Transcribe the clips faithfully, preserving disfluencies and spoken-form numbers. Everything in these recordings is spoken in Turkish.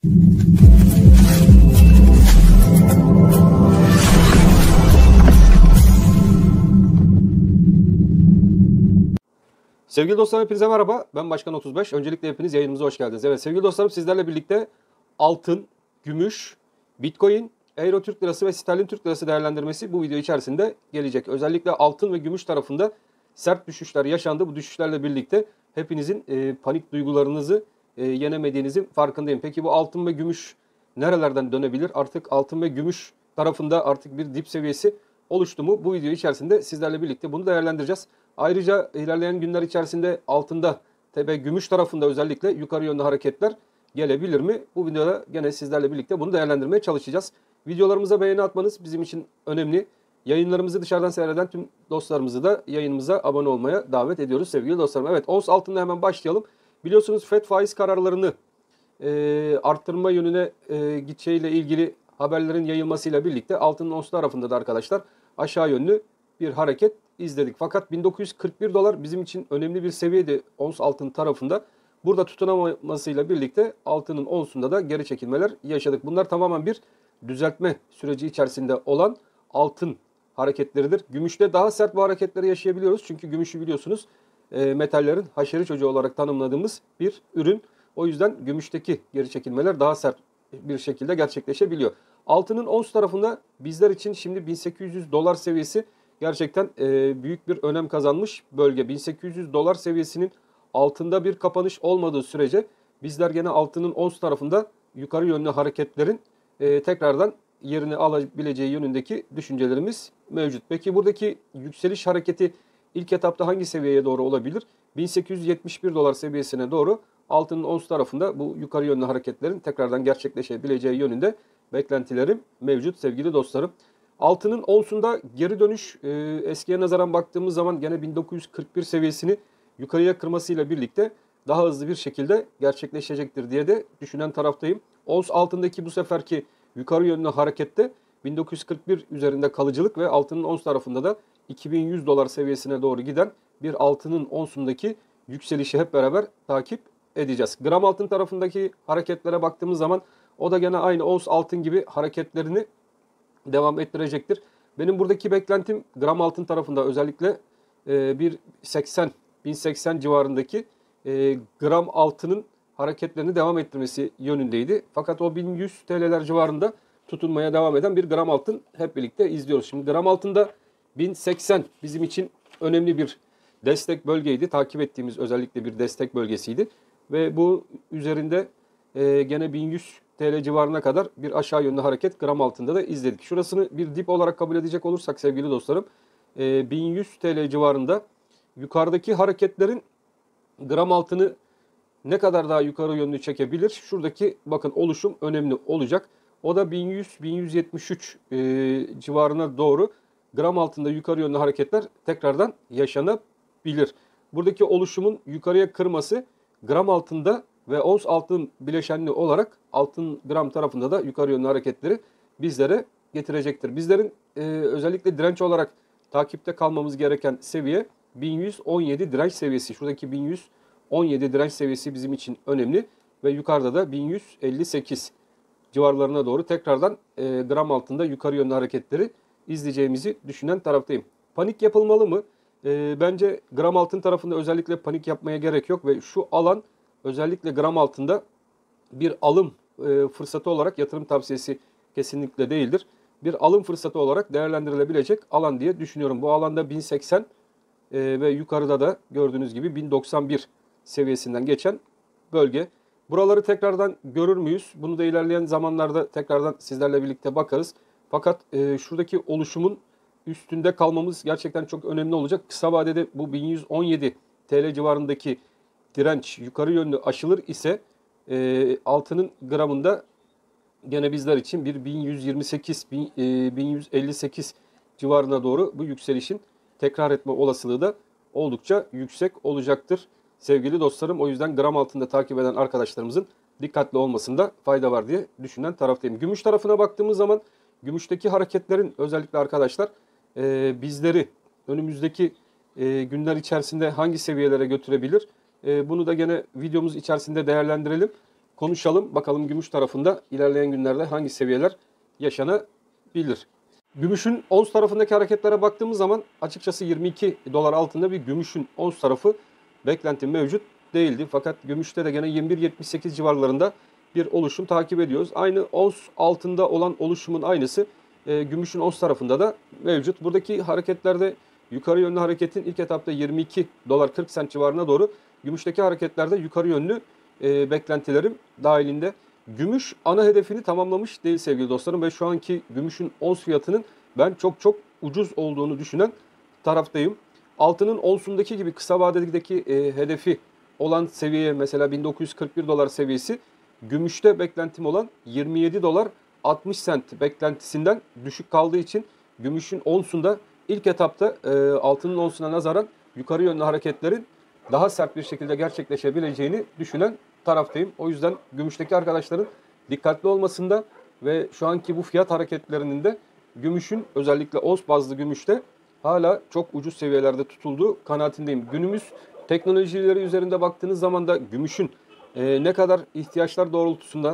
Sevgili dostlarım, hepinize merhaba. Ben Başkan otuz beş. Öncelikle hepiniz yayınımıza hoş geldiniz. Evet sevgili dostlarım, sizlerle birlikte altın, gümüş, bitcoin, euro Türk lirası ve sterlin Türk lirası değerlendirmesi bu video içerisinde gelecek. Özellikle altın ve gümüş tarafında sert düşüşler yaşandı. Bu düşüşlerle birlikte hepinizin e, panik duygularınızı e, yenemediğinizin farkındayım. Peki bu altın ve gümüş nerelerden dönebilir? Artık altın ve gümüş tarafında artık bir dip seviyesi oluştu mu? Bu video içerisinde sizlerle birlikte bunu değerlendireceğiz. Ayrıca ilerleyen günler içerisinde altında ve gümüş tarafında özellikle yukarı yönlü hareketler gelebilir mi? Bu videoda gene sizlerle birlikte bunu değerlendirmeye çalışacağız. Videolarımıza beğeni atmanız bizim için önemli. Yayınlarımızı dışarıdan seyreden tüm dostlarımızı da yayınımıza abone olmaya davet ediyoruz sevgili dostlarım. Evet, ons altında hemen başlayalım. Biliyorsunuz Fed faiz kararlarını e, arttırma yönüne e, gideceğiyle ilgili haberlerin yayılmasıyla birlikte altının ons tarafında da arkadaşlar aşağı yönlü bir hareket izledik. Fakat bin dokuz yüz kırk bir dolar bizim için önemli bir seviyeydi ons altın tarafında. Burada tutunamamasıyla birlikte altının onsunda da geri çekilmeler yaşadık. Bunlar tamamen bir düzeltme süreci içerisinde olan altın hareketleridir. Gümüşte daha sert bu hareketleri yaşayabiliyoruz. Çünkü gümüşü biliyorsunuz e, metallerin haşeri çocuğu olarak tanımladığımız bir ürün. O yüzden gümüşteki geri çekilmeler daha sert bir şekilde gerçekleşebiliyor. Altının ons tarafında bizler için şimdi bin sekiz yüz dolar seviyesi gerçekten e, büyük bir önem kazanmış bölge. bin sekiz yüz dolar seviyesinin altında bir kapanış olmadığı sürece bizler gene altının ons tarafında yukarı yönlü hareketlerin e, tekrardan yerini alabileceği yönündeki düşüncelerimiz mevcut. Peki buradaki yükseliş hareketi ilk etapta hangi seviyeye doğru olabilir? bin sekiz yüz yetmiş bir dolar seviyesine doğru altının ons tarafında bu yukarı yönlü hareketlerin tekrardan gerçekleşebileceği yönünde beklentilerim mevcut sevgili dostlarım. Altının onsunda geri dönüş e, eskiye nazaran baktığımız zaman gene bin dokuz yüz kırk bir seviyesini yukarıya kırmasıyla birlikte daha hızlı bir şekilde gerçekleşecektir diye de düşünen taraftayım. Ons altındaki bu seferki yukarı yönlü harekette bin dokuz yüz kırk bir üzerinde kalıcılık ve altının ons tarafında da iki bin yüz dolar seviyesine doğru giden bir altının onsundaki yükselişi hep beraber takip edeceğiz. Gram altın tarafındaki hareketlere baktığımız zaman o da gene aynı ons altın gibi hareketlerini devam ettirecektir. Benim buradaki beklentim gram altın tarafında özellikle e, bir seksen bin seksen civarındaki e, gram altının hareketlerini devam ettirmesi yönündeydi. Fakat o bin yüz T L'ler civarında tutunmaya devam eden bir gram altın hep birlikte izliyoruz. Şimdi gram altında bin seksen bizim için önemli bir destek bölgeydi. Takip ettiğimiz özellikle bir destek bölgesiydi. Ve bu üzerinde e, gene bin yüz T L civarına kadar bir aşağı yönlü hareket gram altında da izledik. Şurasını bir dip olarak kabul edecek olursak sevgili dostlarım e, bin yüz T L civarında yukarıdaki hareketlerin gram altını ne kadar daha yukarı yönlü çekebilir? Şuradaki bakın oluşum önemli olacak. O da bin yüz bin yüz yetmiş üç e, civarına doğru gram altında yukarı yönlü hareketler tekrardan yaşanabilir. Buradaki oluşumun yukarıya kırması gram altında ve ons altın bileşenli olarak altın gram tarafında da yukarı yönlü hareketleri bizlere getirecektir. Bizlerin e, özellikle direnç olarak takipte kalmamız gereken seviye bin yüz on yedi direnç seviyesi. Şuradaki bin yüz on yedi direnç seviyesi bizim için önemli ve yukarıda da bin yüz elli sekiz civarlarına doğru tekrardan e, gram altında yukarı yönlü hareketleri izleyeceğimizi düşünen taraftayım. Panik yapılmalı mı? E, bence gram altın tarafında özellikle panik yapmaya gerek yok ve şu alan özellikle gram altında bir alım e, fırsatı olarak yatırım tavsiyesi kesinlikle değildir. Bir alım fırsatı olarak değerlendirilebilecek alan diye düşünüyorum. Bu alanda bin seksen e, ve yukarıda da gördüğünüz gibi bin doksan bir seviyesinden geçen bölge. Buraları tekrardan görür müyüz? Bunu da ilerleyen zamanlarda tekrardan sizlerle birlikte bakarız. Fakat e, şuradaki oluşumun üstünde kalmamız gerçekten çok önemli olacak. Kısa vadede bu bin yüz on yedi T L civarındaki direnç yukarı yönlü aşılır ise e, altının gramında gene bizler için bir bin yüz yirmi sekiz bin yüz elli sekiz civarına doğru bu yükselişin tekrar etme olasılığı da oldukça yüksek olacaktır sevgili dostlarım. O yüzden gram altında takip eden arkadaşlarımızın dikkatli olmasında fayda var diye düşünen taraftayım. Gümüş tarafına baktığımız zaman gümüşteki hareketlerin özellikle arkadaşlar e, bizleri önümüzdeki e, günler içerisinde hangi seviyelere götürebilir? E, bunu da gene videomuz içerisinde değerlendirelim. konuşalım. Bakalım gümüş tarafında ilerleyen günlerde hangi seviyeler yaşanabilir. Gümüşün ons tarafındaki hareketlere baktığımız zaman açıkçası yirmi iki dolar altında bir gümüşün ons tarafı beklenti mevcut değildi. Fakat gümüşte de gene yirmi bir yetmiş sekiz civarlarında bir oluşum takip ediyoruz. Aynı ons altında olan oluşumun aynısı e, gümüşün ons tarafında da mevcut. Buradaki hareketlerde yukarı yönlü hareketin ilk etapta yirmi iki dolar kırk sent civarına doğru, gümüşteki hareketlerde yukarı yönlü e, beklentilerim dahilinde. Gümüş ana hedefini tamamlamış değil sevgili dostlarım ve şu anki gümüşün ons fiyatının ben çok çok ucuz olduğunu düşünen taraftayım. Altının onsundaki gibi kısa vadedeki e, hedefi olan seviyeye mesela bin dokuz yüz kırk bir dolar seviyesi, gümüşte beklentim olan yirmi yedi dolar altmış sent beklentisinden düşük kaldığı için gümüşün onsunda ilk etapta e, altının onsuna nazaran yukarı yönlü hareketlerin daha sert bir şekilde gerçekleşebileceğini düşünen taraftayım. O yüzden gümüşteki arkadaşların dikkatli olmasında ve şu anki bu fiyat hareketlerinin de gümüşün özellikle ons bazlı gümüşte hala çok ucuz seviyelerde tutulduğu kanaatindeyim. Günümüz teknolojileri üzerinde baktığınız zaman da gümüşün e, ne kadar ihtiyaçlar doğrultusunda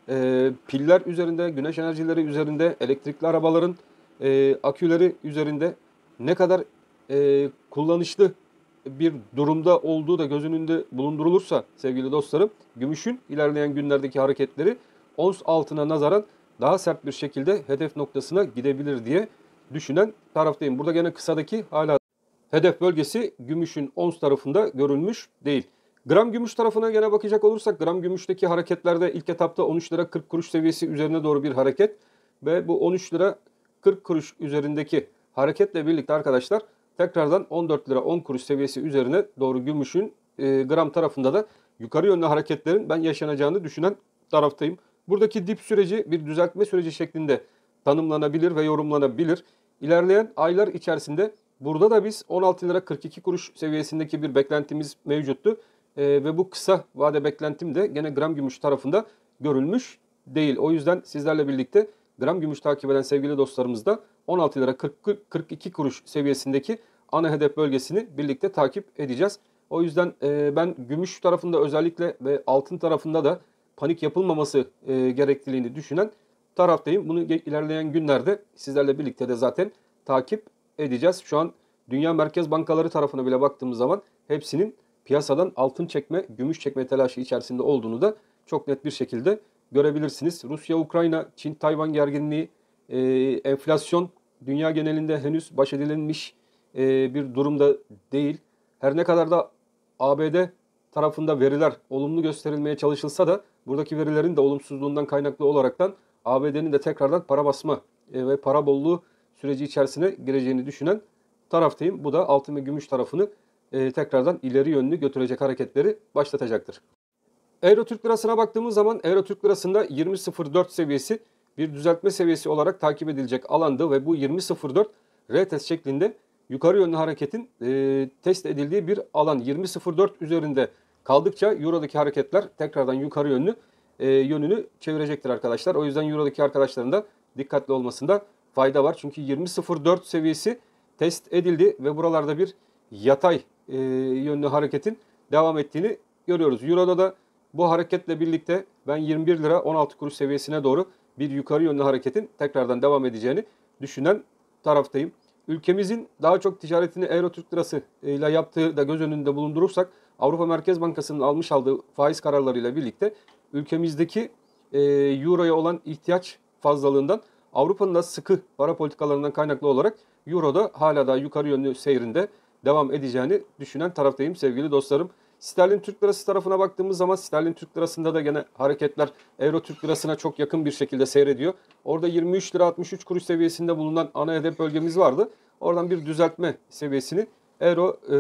e, piller üzerinde, güneş enerjileri üzerinde, elektrikli arabaların e, aküleri üzerinde ne kadar e, kullanışlı bir durumda olduğu da göz önünde bulundurulursa sevgili dostlarım, gümüşün ilerleyen günlerdeki hareketleri ons altına nazaran daha sert bir şekilde hedef noktasına gidebilir diye düşünen taraftayım. Burada gene kısadaki hala hedef bölgesi gümüşün ons tarafında görülmüş değil. Gram gümüş tarafına gene bakacak olursak, gram gümüşteki hareketlerde ilk etapta on üç lira kırk kuruş seviyesi üzerine doğru bir hareket ve bu on üç lira kırk kuruş üzerindeki hareketle birlikte arkadaşlar tekrardan on dört lira on kuruş seviyesi üzerine doğru gümüşün e, gram tarafında da yukarı yönlü hareketlerin ben yaşanacağını düşünen taraftayım. Buradaki dip süreci bir düzeltme süreci şeklinde tanımlanabilir ve yorumlanabilir. İlerleyen aylar içerisinde burada da biz on altı lira kırk iki kuruş seviyesindeki bir beklentimiz mevcuttu. E, ve bu kısa vade beklentim de gene gram gümüş tarafında görülmüş değil. O yüzden sizlerle birlikte gram gümüş takip eden sevgili dostlarımız da on altı lira kırk iki kuruş seviyesindeki ana hedef bölgesini birlikte takip edeceğiz. O yüzden e, ben gümüş tarafında özellikle ve altın tarafında da panik yapılmaması e, gerekliliğini düşünen taraftayım. Bunu ilerleyen günlerde sizlerle birlikte de zaten takip edeceğiz. Şu an dünya merkez bankaları tarafına bile baktığımız zaman hepsinin piyasadan altın çekme, gümüş çekme telaşı içerisinde olduğunu da çok net bir şekilde görebilirsiniz. Rusya, Ukrayna, Çin, Tayvan gerginliği, e, enflasyon dünya genelinde henüz baş edilinmiş e, bir durumda değil. Her ne kadar da A B D tarafında veriler olumlu gösterilmeye çalışılsa da buradaki verilerin de olumsuzluğundan kaynaklı olaraktan A B D'nin de tekrardan para basma e, ve para bolluğu süreci içerisine gireceğini düşünen taraftayım. Bu da altın ve gümüş tarafını e, tekrardan ileri yönlü götürecek hareketleri başlatacaktır. Euro Türk Lirası'na baktığımız zaman Euro Türk Lirası'nda yirmi nokta sıfır dört seviyesi bir düzeltme seviyesi olarak takip edilecek alandı ve bu yirmi nokta sıfır dört retest şeklinde yukarı yönlü hareketin e, test edildiği bir alan. yirmi nokta sıfır dört üzerinde kaldıkça Euro'daki hareketler tekrardan yukarı yönlü e, yönünü çevirecektir arkadaşlar. O yüzden Euro'daki arkadaşların da dikkatli olmasında fayda var. Çünkü yirmi nokta sıfır dört seviyesi test edildi ve buralarda bir yatay e, yönlü hareketin devam ettiğini görüyoruz. Euro'da da bu hareketle birlikte ben yirmi bir lira on altı kuruş seviyesine doğru bir yukarı yönlü hareketin tekrardan devam edeceğini düşünen taraftayım. Ülkemizin daha çok ticaretini Euro Türk Lirası ile yaptığı da göz önünde bulundurursak Avrupa Merkez Bankası'nın almış olduğu faiz kararlarıyla birlikte ülkemizdeki e, Euro'ya olan ihtiyaç fazlalığından Avrupa'nın da sıkı para politikalarından kaynaklı olarak Euro'da hala daha yukarı yönlü seyrinde devam edeceğini düşünen taraftayım sevgili dostlarım. Sterlin Türk Lirası tarafına baktığımız zaman Sterlin Türk Lirası'nda da gene hareketler Euro Türk Lirası'na çok yakın bir şekilde seyrediyor. Orada yirmi üç lira altmış üç kuruş seviyesinde bulunan ana hedef bölgemiz vardı. Oradan bir düzeltme seviyesini Euro e,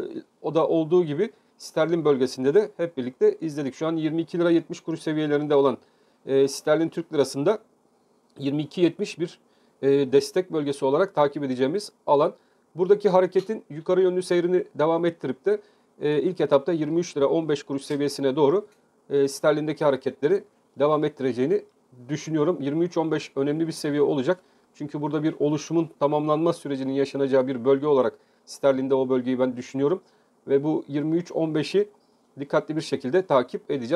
o da olduğu gibi Sterlin bölgesinde de hep birlikte izledik. Şu an yirmi iki lira yetmiş kuruş seviyelerinde olan e, Sterlin Türk Lirası'nda yirmi iki yetmiş bir e, destek bölgesi olarak takip edeceğimiz alan. Buradaki hareketin yukarı yönlü seyrini devam ettirip de e, ilk etapta yirmi üç lira on beş kuruş seviyesine doğru e, sterlindeki hareketleri devam ettireceğini düşünüyorum. yirmi üç on beş önemli bir seviye olacak. Çünkü burada bir oluşumun tamamlanma sürecinin yaşanacağı bir bölge olarak sterlinde o bölgeyi ben düşünüyorum. Ve bu yirmi üç on beşi dikkatli bir şekilde takip edeceğiz.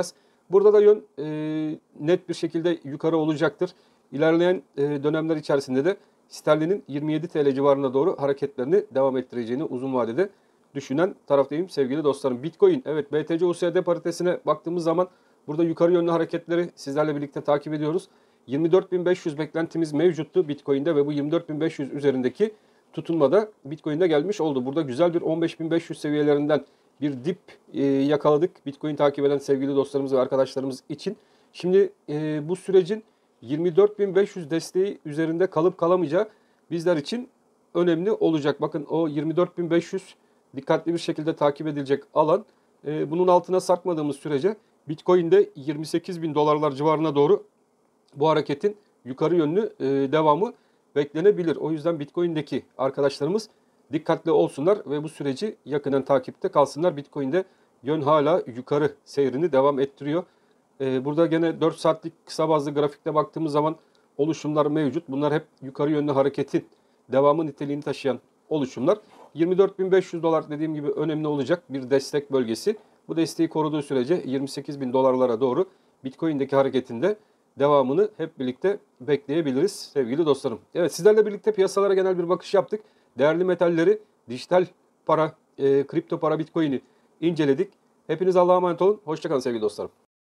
Burada da yön e, net bir şekilde yukarı olacaktır. İlerleyen e, dönemler içerisinde de sterlinin yirmi yedi T L civarına doğru hareketlerini devam ettireceğini uzun vadede düşünen taraftayım sevgili dostlarım. Bitcoin, evet, B T C U S D paritesine baktığımız zaman burada yukarı yönlü hareketleri sizlerle birlikte takip ediyoruz. yirmi dört bin beş yüz beklentimiz mevcuttu Bitcoin'de ve bu yirmi dört bin beş yüz üzerindeki tutunmada Bitcoin'de gelmiş oldu. Burada güzel bir on beş bin beş yüz seviyelerinden bir dip e, yakaladık Bitcoin takip eden sevgili dostlarımız ve arkadaşlarımız için. Şimdi e, bu sürecin yirmi dört bin beş yüz desteği üzerinde kalıp kalamayacağı bizler için önemli olacak. Bakın o yirmi dört bin beş yüz dikkatli bir şekilde takip edilecek alan. E, bunun altına sarkmadığımız sürece Bitcoin'de yirmi sekiz bin dolarlar civarına doğru bu hareketin yukarı yönlü e, devamı beklenebilir. O yüzden Bitcoin'deki arkadaşlarımız dikkatli olsunlar ve bu süreci yakından takipte kalsınlar. Bitcoin'de yön hala yukarı seyrini devam ettiriyor. Ee, burada gene dört saatlik kısa bazlı grafikte baktığımız zaman oluşumlar mevcut. Bunlar hep yukarı yönlü hareketin devamı niteliğini taşıyan oluşumlar. yirmi dört bin beş yüz dolar dediğim gibi önemli olacak bir destek bölgesi. Bu desteği koruduğu sürece yirmi sekiz bin dolarlara doğru Bitcoin'deki hareketinde devamını hep birlikte bekleyebiliriz sevgili dostlarım. Evet, sizlerle birlikte piyasalara genel bir bakış yaptık. Değerli metalleri, dijital para, e, kripto para Bitcoin'i inceledik. Hepiniz Allah'a emanet olun. Hoşçakalın sevgili dostlarım.